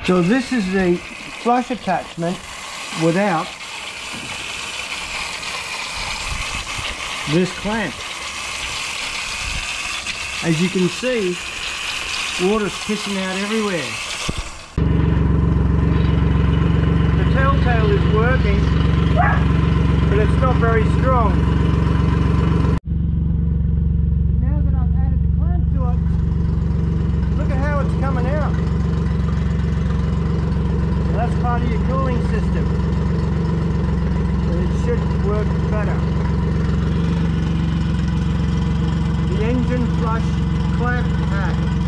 So this is the flush attachment without this clamp. As you can see, water's pissing out everywhere. The telltale is working, but it's not very strong. Now that I've added the clamp to it, look at how it's coming out. That's part of your cooling system. So it should work better. The engine flush clamp pack.